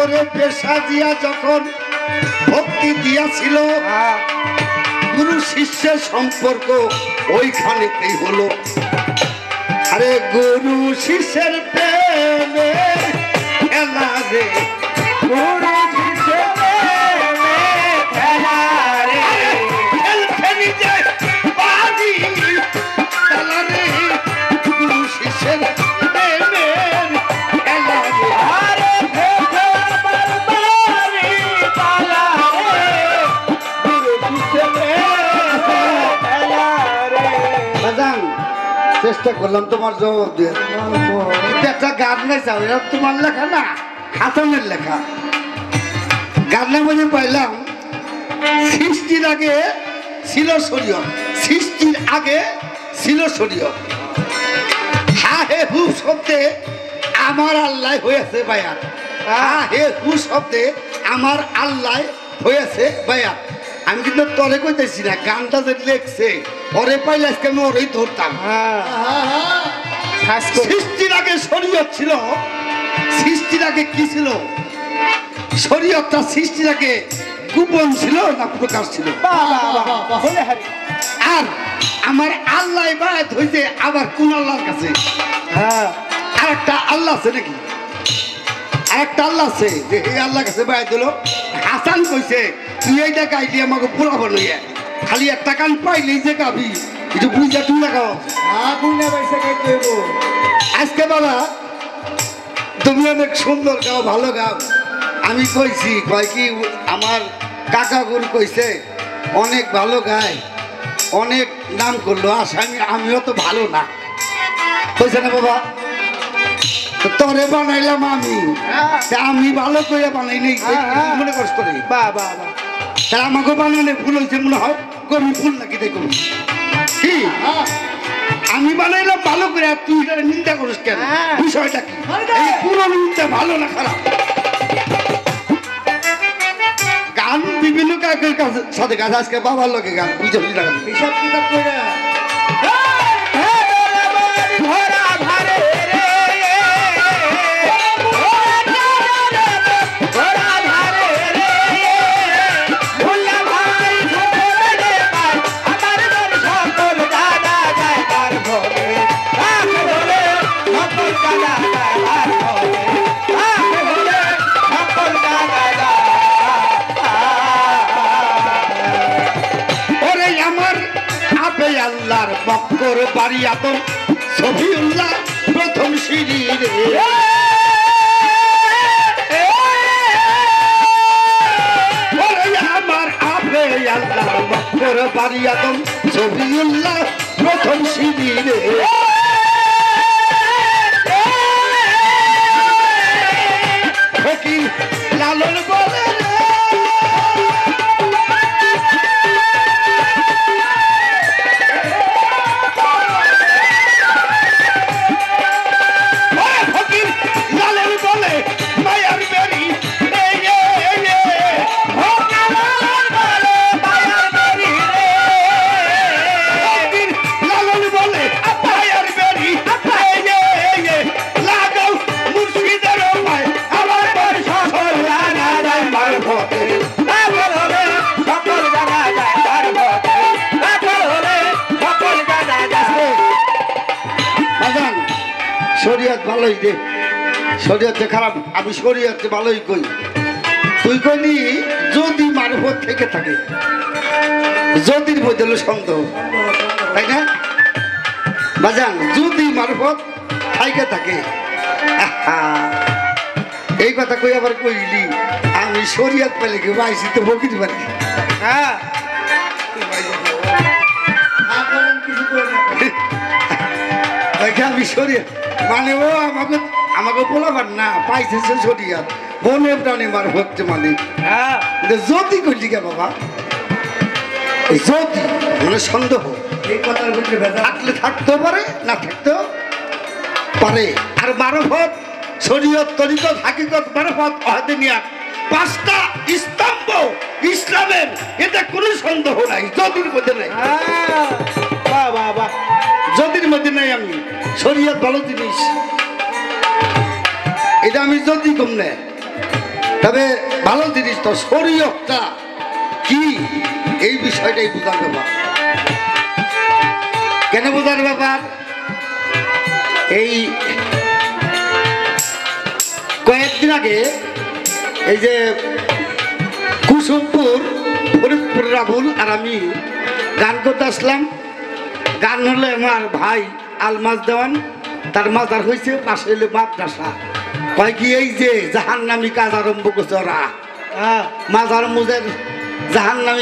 আমারে পেশা দিয়া যখন ভক্তি দিয়াছিল গুরু শিষ্যের সম্পর্ক ওইখানেতেই হলো। আরে গুরু শিষ্যের প্রেমে খেলা রে, গুরু শিষ্যের প্রেমে খেলা রে, খেলখেলি যে বাজি খেলা রে, গুরু শিষ্যের প্রেমের খেলা রে। আরে ভেবে বারবারি পালা রে, গুরু শিষ্যের প্রেমের খেলা রে। বাজান চেষ্টা করলাম তোমার জবাব দিয়ে, কিন্তু একটা গান নাই যাও, এটা তোমার লেখা না, হাসানের লেখা। গানের মধ্যে পাইলাম সৃষ্টির আগে ছিল শরীয়ত, সৃষ্টির আগে ছিল শরীয়ত। হা হে হু শব্দে আমার আল্লাহ হয়েছে বায়াত, হা হে হু শব্দে আমার আল্লাহ হয়েছে বায়াত। আমি কিন্তু তরে কইতেছি না, গানটা যে লেখছে ওরে পাইলে আজকে আমি ওরেই ধরতাম। সৃষ্টির আগে শরীয়ত ছিল, সৃষ্টির আগে কি ছিল? শরীয়তটা সৃষ্টির আগে গোপন ছিল না প্রকাশ ছিল? আর আমার আল্লাহ বায়াত হইতে আবার কোন আল্লাহর কাছে? আরেকটা আল্লাহ আছে নাকি? আরেকটা আল্লাহ আছে যে এই আল্লাহর কাছে বায়াত হলো। হাসান কইছে তুই এইটা গাইলি আমাকে পোলাবো লইয়া, খালি একটা গান পাইলেই যে গাবি, একটু বুঝা তুই লাগাও। আজকে বাবা তুমি অনেক সুন্দর গাও, ভালো গাও। আমি কইছি কয় কি আমার কাকা গুরু কইছে অনেক ভালো গায়, অনেক নাম করলো। আমিও তো ভালো না কইছে না বাবা, তোরে বানাইলাম আমি, আমি ভালো করে বানাই নেই মনে কষ্ট নেই। তাহলে আমাকে বানালে ভুল হয়েছে মনে হয়, কবি ভুল নাকি দেখুন কি আমি বানাইলাম ভালো করে, আর তুই নিন্দা করিস কেন? বিষয়টা কি? পুরো নিন্দা ভালো না খারাপ? গান বিভিন্ন কাকের কাছে সাথে গাছ, আজকে বাবার লোকে গান বুঝে বুঝে হিসাব কিতাব করে আল্লাহর বক্কর বাড়ি আতম সফিউল্লাহ প্রথম সিঁড়ি রে। আমার আপে আল্লাহর বক্কর বাড়ি আতম সফিউল্লাহ প্রথম সিঁড়ি রে। ফকির লালন বলে শরীয়ত ভালোই দে, শরীয়তে খারাপ? আমি শরীয়তে ভালোই কই। তুই কইলি যদি মারফত থেকে থাকে, যদির মধ্যে সন্দেহ, তাই না বাজান? যদি মারফত থেকে থাকে, এই কথা কই আবার কইলি আমি শরীয়ত পেলে কি বাইসি তো বকিতে পারি? হ্যাঁ আমি শরীয়ত মানে ও আমাকে আমাকে বলাবার না পাইছে শরীয়ত বনে প্রাণী মার হচ্ছে মানে। হ্যাঁ যদি করলি কে বাবা, যদি মানে সন্দেহ, এই কথার ভিতরে থাকলে থাকতেও পারে না থাকতেও পারে। আর মারফত শরীয়ত তরিকত হাকিকত মারফত হতে নিয়ে পাঁচটা স্তম্ভ ইসলামের, এতে কোনো সন্দেহ নাই, যদির মধ্যে নাই। যদির মধ্যে নাই। আমি শরীয়ত ভালো জিনিস, এটা আমি যদি কম নেই তবে ভালো জিনিস তো শরীয়তটা কি এই বিষয়টাই বোঝার ব্যাপার। কেন বোঝার ব্যাপার? এই কয়েকদিন আগে এই যে কুসুমপুর ফরিদপুর রাবুল আর আমি গান করতে আসলাম। গান হলো আমার ভাই আলমাজ দেওয়ান, তার মাজার হয়েছে, পাশে হইলে মাদ্রাসা। কয় কি এই যে জাহান্নামী কাজ আরম্ভ করছে ওরা, মাজার মুজের জাহান্নামী